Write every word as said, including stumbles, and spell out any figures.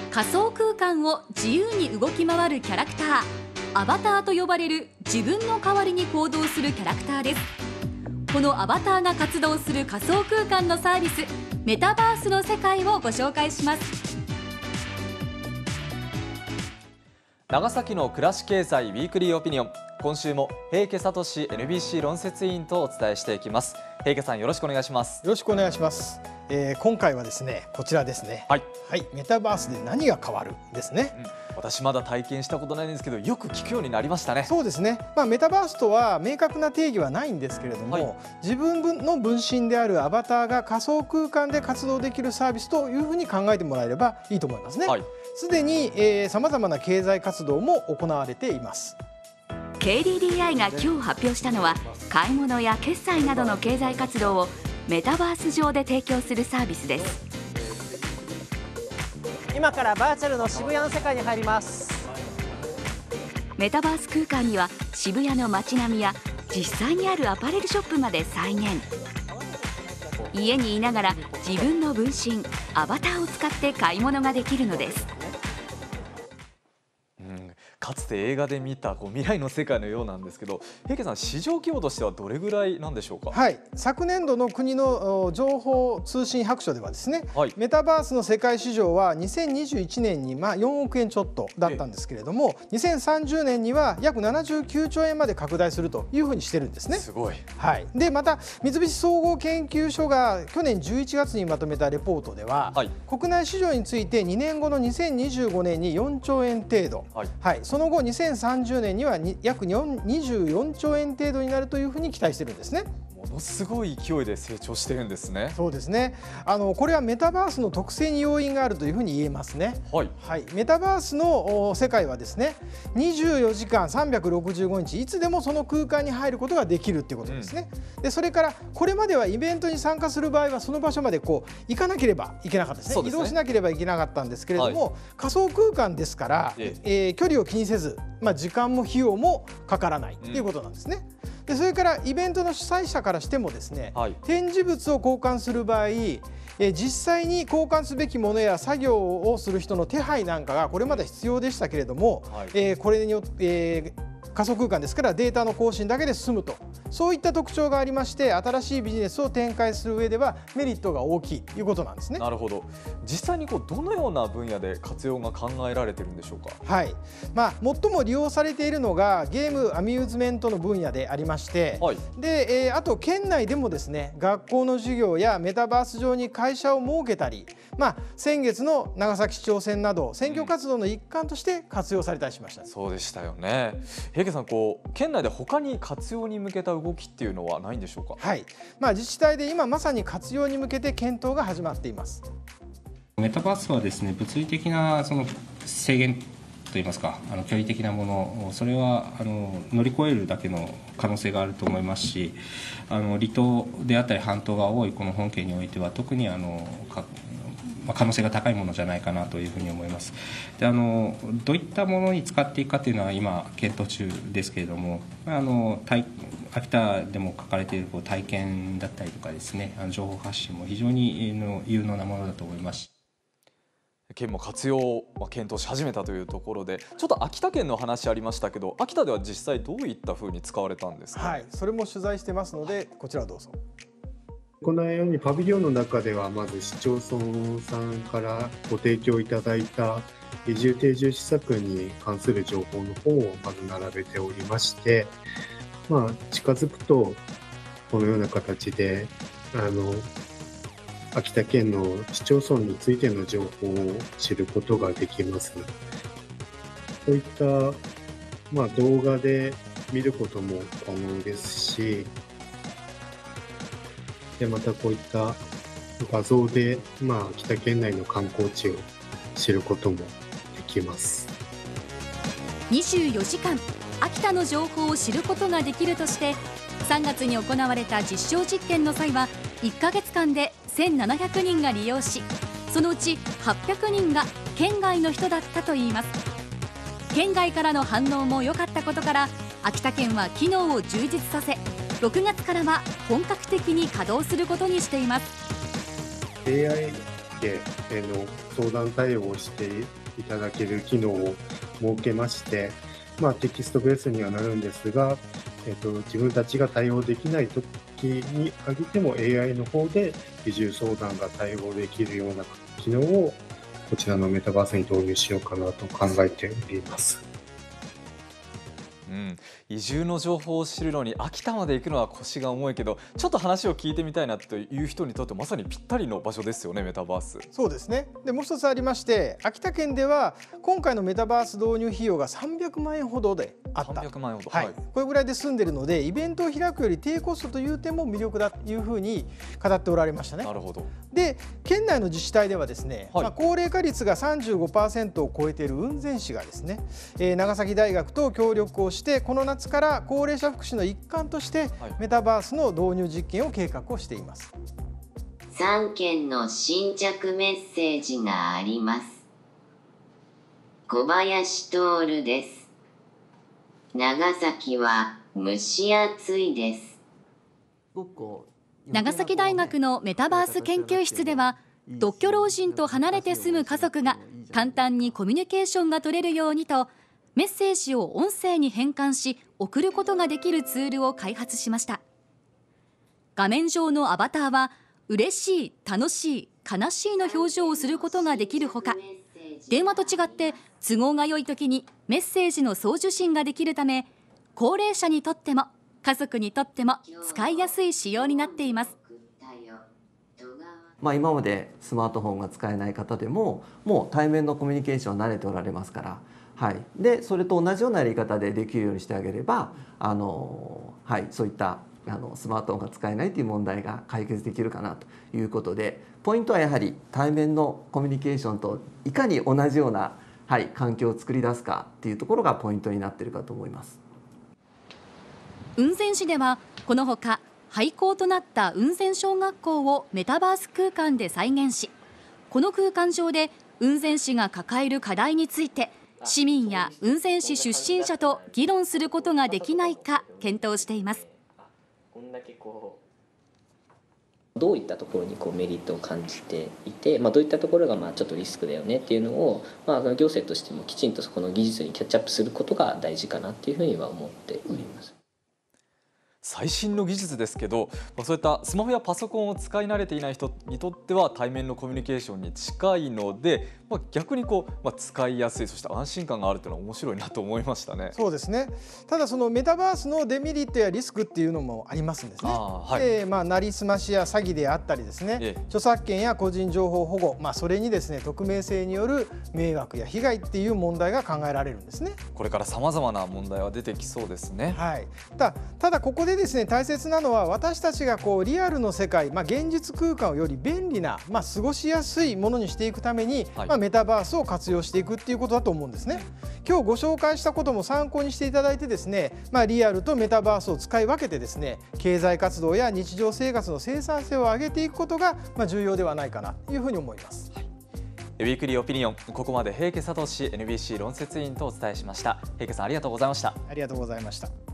仮想空間を自由に動き回るキャラクター、アバターと呼ばれる自分の代わりに行動するキャラクターです。このアバターが活動する仮想空間のサービス、メタバースの世界をご紹介します。 長崎の暮らし経済ウィークリーオピニオン、今週も平家聡 エヌビーシー 論説委員とお伝えしていきます。平家さん、よろしくお願いします。 よろしくお願いします。えー、今回はですね、こちらですね。はい、はい、メタバースで何が変わるですね。 うん、私まだ体験したことないんですけど、よく聞くようになりましたね。 そうですね。まあ、メタバースとは明確な定義はないんですけれども、はい、自分の分身であるアバターが仮想空間で活動できるサービスというふうに考えてもらえればいいと思いますね。すで、はい、にさまざまな経済活動も行われています。 ケーディーディーアイ が今日発表したのは、買い物や決済などの経済活動をメタバース上で提供するサービスです。 今からバーチャルの渋谷の世界に入ります。 メタバース空間には渋谷の街並みや実際にあるアパレルショップまで再現。家にいながら自分の分身、アバターを使って買い物ができるのです。 かつて映画で見たこう未来の世界のようなんですけど、平家さん、市場規模としてはどれぐらいなんでしょうか。 はい、昨年度の国の情報通信白書ではですね、はい、メタバースの世界市場はにせんにじゅういちねんにまあよんおくえんちょっとだったんですけれども、にせんさんじゅうねんには約ななじゅうきゅうちょうえんまで拡大するというふうにしてるんですね。 すごい。 はい、でまた三菱総合研究所が去年じゅういちがつにまとめたレポートでは、はい、国内市場についてにねんごのにせんにじゅうごねんによんちょうえん程度、はいはい、その後にせんさんじゅうねんには約にじゅうよんちょうえん程度になるというふうに期待しているんですね。 ものすごい勢いで成長してるんですね。 そうですね。あのこれはメタバースの特性に要因があるというふうに言えますね。はい、はい、メタバースの世界はですね、にじゅうよじかんさんびゃくろくじゅうごにちいつでもその空間に入ることができるっていうことですね。うん、でそれからこれまではイベントに参加する場合はその場所までこう行かなければいけなかったですね。移動しなければいけなかったんですけれども、はい、仮想空間ですから、ええー、距離を気にせず、まあ、時間も費用もかからないということなんですね。うん、でそれからイベントの主催者からしてもですね、はい、展示物を交換する場合、え実際に交換すべきものや作業をする人の手配なんかがこれまで必要でしたけれども、はい、えこれによって、えー仮想空間ですからデータの更新だけで済むと、そういった特徴がありまして、新しいビジネスを展開する上ではメリットが大きいということなんですね。 なるほど。実際にこうどのような分野で活用が考えられているんでしょうか。 はい、まあ、最も利用されているのがゲームアミューズメントの分野でありまして、はい、で、えー、あと県内でもですね、学校の授業やメタバース上に会社を設けたり、まあ、先月の長崎市長選など選挙活動の一環として活用されたりしました。 うん、そうでしたよね。平家さん、こう県内で他に活用に向けた動きっていうのはないんでしょうか。 はい、まあ、自治体で今まさに活用に向けて検討が始まっています。 メタバースはですね、物理的なその制限といいますか、あの距離的なもの、それはあの乗り越えるだけの可能性があると思いますし、あの離島であったり半島が多いこの本県においては特にあのか可能性が高いものじゃないかなというふうに思います。で、あのどういったものに使っていくかというのは今検討中ですけれども、あの秋田でも書かれているこう体験だったりとかですね、あの情報発信も非常にの有能なものだと思います。 県も活用を検討し始めたというところで、ちょっと秋田県の話ありましたけど、秋田では実際どういったふうに使われたんですか。 はい、それも取材してますので、こちらどうぞ。 このようにパビリオンの中ではまず市町村さんからご提供いただいた移住定住施策に関する情報の方をまず並べておりまして、まあ、近づくとこのような形であの秋田県の市町村についての情報を知ることができます。こういった、まあ、動画で見ることも可能ですし、でまたこういった画像で、まあ、秋田県内の観光地を知ることもできます。 にじゅうよじかん秋田の情報を知ることができるとして、さんがつに行われた実証実験の際はいっかげつかんでせんななひゃくにんが利用し、そのうちはっぴゃくにんが県外の人だったといいます。県外からの反応も良かったことから、秋田県は機能を充実させ、ろくがつからは本格的に稼働することにしています。 エーアイけの相談対応をしていただける機能を設けまして、まあ、テキストベースにはなるんですが、えっと、自分たちが対応できないときに限っても エーアイ の方で移住相談が対応できるような機能をこちらのメタバースに導入しようかなと考えております。 うん、移住の情報を知るのに秋田まで行くのは腰が重いけど、ちょっと話を聞いてみたいなという人にとってまさにぴったりの場所ですよね、メタバース。 そうですね。でもう一つありまして、秋田県では今回のメタバース導入費用がさんびゃくまんえんほどであった。 さんびゃくまんえんほど、 はいはい、 これぐらいで済んでるので、イベントを開くより低コストという点も魅力だというふうに語っておられましたね。 なるほど。 で、県内の自治体ではですね、はい、まあ、高齢化率が さんじゅうごパーセント を超えている雲仙市がですね、えー、長崎大学と協力をしてこの夏からから高齢者福祉の一環としてメタバースの導入実験を計画をしています。 さんけんの新着メッセージがあります。小林徹です。長崎は蒸し暑いです。 長崎大学のメタバース研究室では、独居老人と離れて住む家族が簡単にコミュニケーションが取れるようにと、メッセージを音声に変換し送ることができるツールを開発しました。画面上のアバターは嬉しい、楽しい、悲しいの表情をすることができるほか、電話と違って都合が良い時にメッセージの送受信ができるため、高齢者にとっても家族にとっても使いやすい仕様になっています。 まあ、今までスマートフォンが使えない方でももう対面のコミュニケーション慣れておられますから、はい、でそれと同じようなやり方でできるようにしてあげれば、あの、はい、そういったあのスマートフォンが使えないという問題が解決できるかなということで、ポイントはやはり対面のコミュニケーションといかに同じような、はい、環境を作り出すかっていうところがポイントになっているかと思います。 雲仙市ではこのほか廃校となった雲仙小学校をメタバース空間で再現し、この空間上で雲仙市が抱える課題について市民や雲仙市出身者と議論することができないか検討しています。 どういったところにこうメリットを感じていて、まあ、どういったところがまあちょっとリスクだよねっていうのを、まあ、行政としてもきちんとそこの技術にキャッチアップすることが大事かなっていうふうには思っております。 最新の技術ですけど、そういったスマホやパソコンを使い慣れていない人にとっては対面のコミュニケーションに近いので、まあ、逆にこう、まあ、使いやすい、そして安心感があるというのは面白いなと思いましたね。 そうですね。ただそのメタバースのデメリットやリスクっていうのもありますんですね。あ、はい、えー、まあなりすましや詐欺であったりですね、ええ、著作権や個人情報保護、まあ、それにですね匿名性による迷惑や被害っていう問題が考えられるんですね。 これからさまざまな問題は出てきそうですね。 はい、た, ただここでですね大切なのは、私たちがこうリアルの世界、まあ、現実空間をより便利な、まあ、過ごしやすいものにしていくために、はい、まあ、メタバースを活用していくっていうことだと思うんですね。今日ご紹介したことも参考にしていただいてですね、まあ、リアルとメタバースを使い分けてですね、経済活動や日常生活の生産性を上げていくことが、まあ、重要ではないかなというふうに思います。はい、 ウィークリーオピニオン、ここまで平家聡 エヌビーシー 論説委員とお伝えしました。平家さん、ありがとうございました。 ありがとうございました。